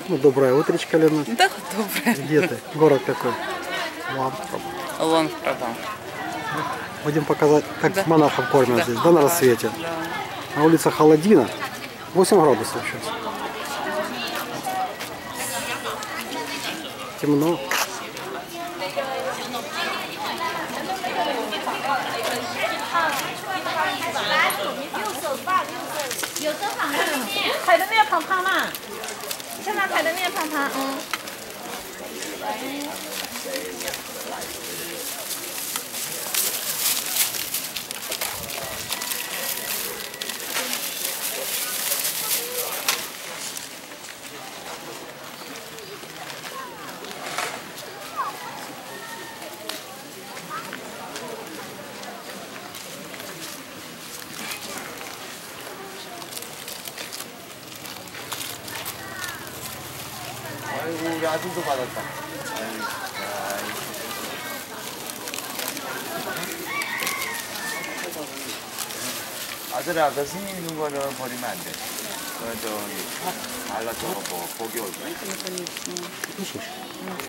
Ну, доброе утречко, Лена. Да, доброе. Где ты? Город какой? Ланфром. Лонфром. Будем показать, как Да. монахов кормят здесь, да, на рассвете. Да. На улице холодина. 8 градусов сейчас. Темно. 아이고 우리 아들도 받았다. 아들아, 너 스님 있는 거는 버리면 안 돼. 저기 팍 말라 저거 뭐 고기 올 거야.